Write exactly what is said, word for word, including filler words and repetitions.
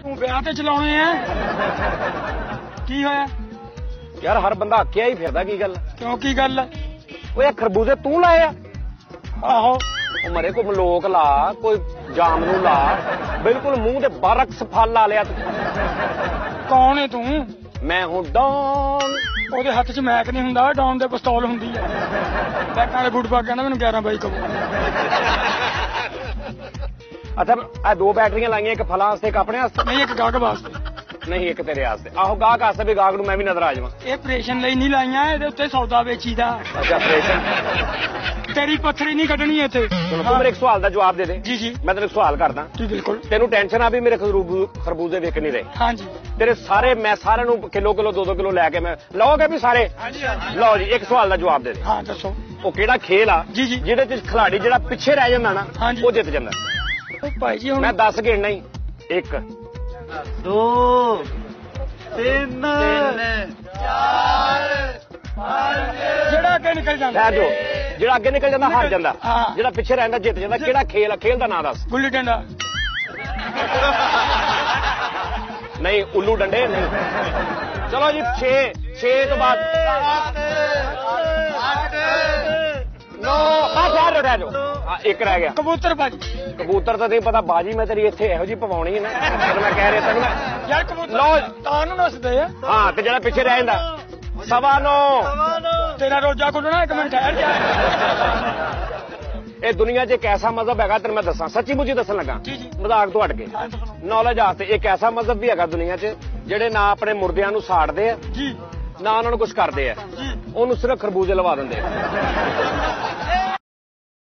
ਤੂੰ ਵਿਆਹ ਤੇ ਚਲਾਉਣੇ ਆ ਕੀ ਹੋਇਆ ਯਾਰ ਹਰ ਬੰਦਾ ਅੱਕਿਆ ਹੀ ਫਿਰਦਾ ਕੀ ਗੱਲ ਕਿਉਂ ਕੀ ਗੱਲ ਓਏ ਖਰਬੂਜ਼ੇ ਤੂੰ ਲਾਏ ਆ ਆਹੋ ਉਹ ਮਰੇ ਕੋਈ ਮਲੋਕ ਲਾ ਕੋਈ ਜਾਮ ਨੂੰ ਲਾ ਬਿਲਕੁਲ ਮੂੰਹ ਤੇ ਬਰਕਸ ਫਲ ਲਾ ਲਿਆ ਤੂੰ ਕੌਣ ਹੈ ਤੂੰ ਮੈਂ ਹੁਣ ਡੌਨ ਉਹਦੇ ਹੱਥ 'ਚ ਮੈਕ ਨਹੀਂ ਹੁੰਦਾ ਡਾਊਨ ਦੇ ਪਿਸਤੌਲ ਹੁੰਦੀ ਆ ਬੈਕਾਂ ਵਾਲੇ ਬੂਟ ਪਾ ਕੇ ਕਹਿੰਦਾ ਮੈਨੂੰ ਗਿਆਰਾਂ ਬਾਈ ਕਹੋ ਅੱਛਾ ਆ ਦੋ ਬੈਟਰੀਆਂ ਲਾਈਆਂ ਇੱਕ ਫਲਾਂ ਵਾਸਤੇ ਇੱਕ ਆਪਣੇ ਵਾਸਤੇ ਨਹੀਂ ਇੱਕ ਗਾਹਕ ਵਾਸਤੇ ਨਹੀਂ ਇੱਕ ਤੇਰੇ ਵਾਸਤੇ ਆਹੋ ਗਾਹਕ ਵਾਸਤੇ ਵੀ ਗਾਹਕ ਨੂੰ ਮੈਂ ਵੀ ਨਜ਼ਰ ਆ ਜਾਵਾਂ ਇਹ ਆਪਰੇਸ਼ਨ ਲਈ ਨਹੀਂ ਲਾਈਆਂ ਇਹਦੇ ਉੱਤੇ ਸੌਦਾ ਵੇਚੀਦਾ ਅੱਛਾ ਆਪਰੇਸ਼ਨ ਤੇਰੀ ਪੱਥਰੀ ਨਹੀਂ ਕੱਢਣੀ ਇੱਥੇ ਚਲੋ ਤੂੰ ਮੇਰੇ ਇੱਕ ਸਵਾਲ ਦਾ ਜਵਾਬ ਦੇ ਦੇ ਜੀ ਜੀ ਮੈਂ ਤੈਨੂੰ ਇੱਕ ਸਵਾਲ ਕਰਦਾ ਜੀ ਬਿਲਕੁਲ ਤੈਨੂੰ ਟੈਨਸ਼ਨ ਆ ਵੀ ਮੇਰੇ ਖਰਬੂਜ਼ੇ ਵਿਕ ਨਹੀਂ ਰਹੇ ਹਾਂਜੀ ਤੇਰੇ ਸਾਰੇ ਮੈਂ ਸਾਰਿਆਂ ਨੂੰ ਕਿਲੋ ਕਿਲੋ ਦੋ ਦੋ ਕਿਲੋ ਲੈ ਕੇ ਮੈਂ ਲਓਗੇ ਵੀ ਸਾਰੇ ਹਾਂਜੀ ਹਾਂਜੀ ਲਓ ਜੀ ਇੱਕ ਸਵਾਲ ਦਾ ਜਵਾਬ ਦੇ ਦੇ ਹਾਂ ਦੱਸੋ ਉਹ ਕਿਹੜਾ ਖੇਲ ਆ ਜੀ ਜੀ ਜਿਹਦੇ ਚ ਖਿਲਾੜੀ ਜਿਹੜਾ ਪਿੱਛੇ ਰਹਿ ਜਾਂਦਾ ਨਾ ਉਹ ਜਿੱਤ ਜਾਂਦਾ ਉਹ ਭਾਈ ਜੀ ਹੁਣ ਮੈਂ ਦੱਸ ਗਿਣਨਾ ਹੀ ਇੱਕ ਦੋ ਤਿੰਨ ਚਾਰ ਪੰਜ ਜਿਹੜਾ ਅੱਗੇ ਨਿਕਲ ਜਾਂਦਾ ਲੈ ਜੋ ਜਿਹੜਾ ਅੱਗੇ ਨਿਕਲ ਜਾਂਦਾ ਹਾਰ ਜਾਂਦਾ ਹਾਂ। ਜਿਹੜਾ ਪਿੱਛੇ ਰਹਿੰਦਾ ਜਿੱਤ ਜਾਂਦਾ ਕਿਹੜਾ ਖੇਲ ਆ ਖੇਲ ਦਾ ਨਾਂ ਦੱਸ ਗੁੱਲੀ ਡੰਡਾ ਨਹੀਂ ਉੱਲੂ ਡੰਡੇ ਨਹੀਂ ਚਲੋ ਜੀ ਛੇ ਛੇ ਤੋਂ ਬਾਅਦ ਨੋ ਬਸ ਯਾਰ ਰਹਿ ਜਾਓ ਹਾਂ ਇੱਕ ਰਹਿ ਗਿਆ ਕਬੂਤਰ ਭਾਜੀ ਕਬੂਤਰ ਤਾਂ ਨਹੀਂ ਪਤਾ ਬਾਜੀ ਮੈਂ ਤੇਰੀ ਇੱਥੇ ਇਹੋ ਜੀ ਪਵਾਉਣੀ ਹੈ ਨਾ ਜਦੋਂ ਮੈਂ ਕਹਿ ਰਿਹਾ ਤੈਨੂੰ ਮੈਂ ਯਾਰ ਕਬੂਤਰ ਲਓ ਤਾਂ ਨੂੰ ਨੱਸਦੇ ਆ ਹਾਂ ਤੇ ਜਿਹੜਾ ਪਿੱਛੇ ਰਹਿ ਜਾਂਦਾ ਸਵਾ ਨੌ ਤੇਰਾ ਰੋਜਾ ਖੁੱਲਣਾ ਇੱਕ ਮਿੰਟ ਠਹਿਰ ਜਾ ਇਹ ਦੁਨੀਆ 'ਚ ਇੱਕ ਐਸਾ ਮਜ਼ਹਬ ਹੈਗਾ ਤੈਨੂੰ ਮੈਂ ਦੱਸਾਂ ਸੱਚੀ ਮੁੱਚੀ ਦੱਸਣ ਲੱਗਾ ਜੀ ਜੀ ਮਜ਼ਾਕ ਤੋਂ ਹਟ ਕੇ ਨੌਲੇਜ ਆਸਤੇ ਇੱਕ ਐਸਾ ਮਜ਼ਹਬ ਵੀ ਹੈਗਾ ਦੁਨੀਆ 'ਚ ਜਿਹੜੇ ਨਾ ਆਪਣੇ ਮੁਰਦਿਆਂ ਨੂੰ ਸਾੜਦੇ ਆ ਜੀ ਨਾ ਉਹਨਾਂ ਨੂੰ ਕੁਝ ਕਰਦੇ ਆ ਜੀ ਉਹਨੂੰ ਸਿਰਫ ਖਰਬੂਜੇ ਲਵਾ ਦਿੰਦੇ ਆ